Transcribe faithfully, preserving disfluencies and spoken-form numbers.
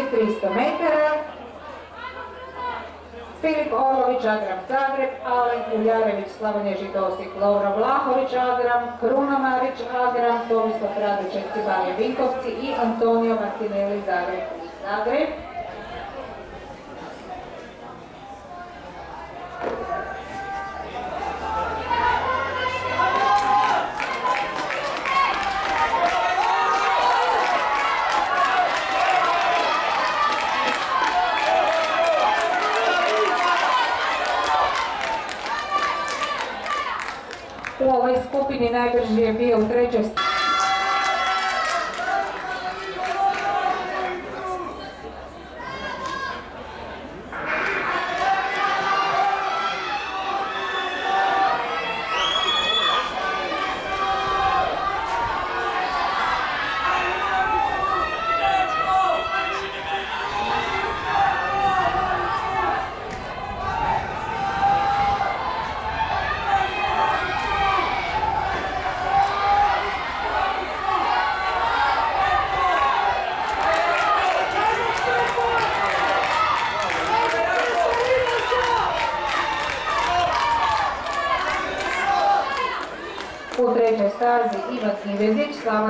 tristo metara. Filip Orlović, Agram Zagreb, Alen Kuljarević, Slavonija Židosik, Lovro Vlahović, Agram, Kruno Marić, Agram, Tomislav Raduček, Cibalje Vinkovci i Antonio Martinelli, Zagreb. Zagreb. U ovoj skupini najbrži je bio u trećoj U trećoj stazi Ivan Ivezić, Slavonija